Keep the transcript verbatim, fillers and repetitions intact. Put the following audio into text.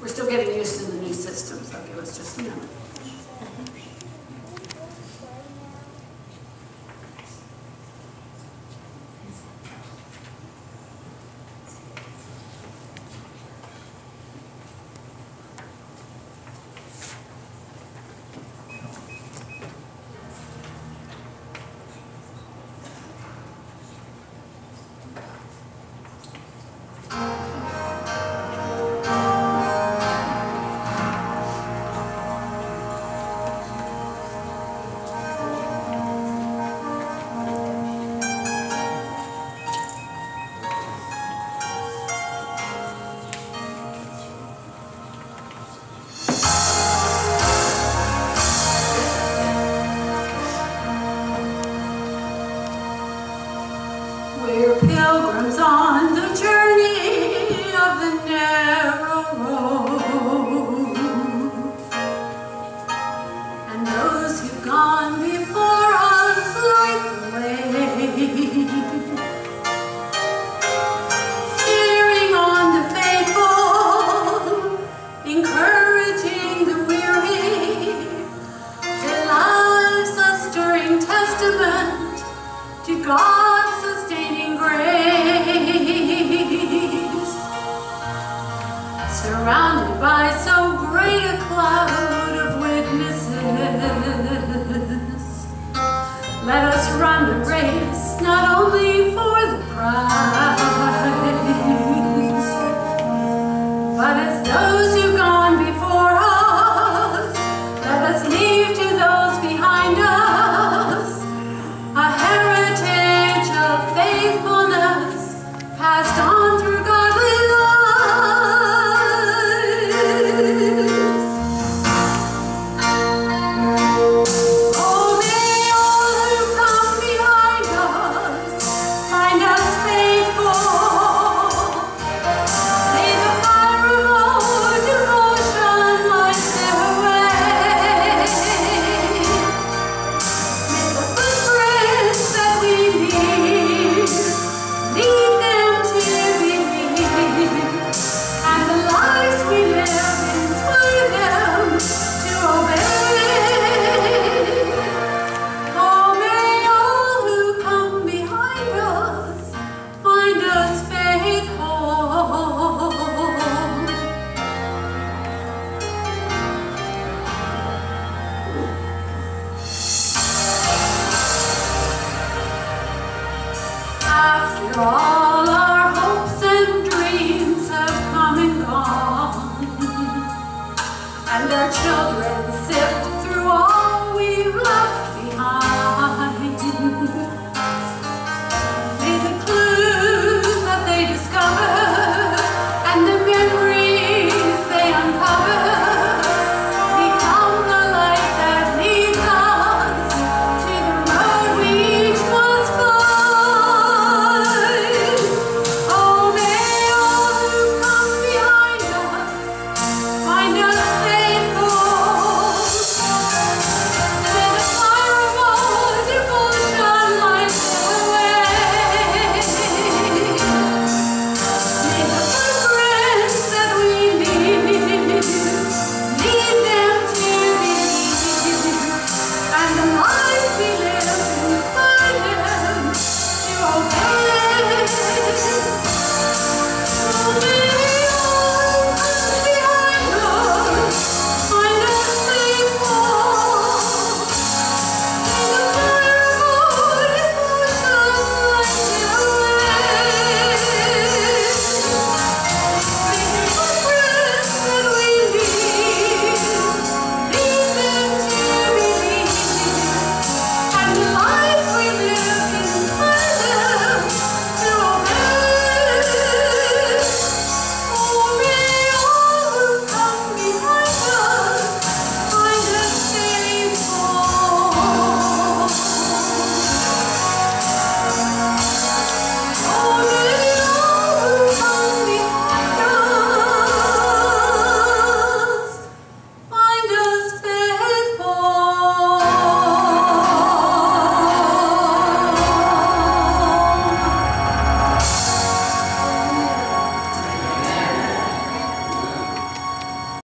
we're still getting used to the new system, so give us just a minute. We're pilgrims on the journey of the narrow road, and those who've gone before us light the way, cheering on the faithful, encouraging the weary, their lives a stirring testament to God's sustaining grace. Surrounded by so great a cloud of witnesses, let us run the race, not only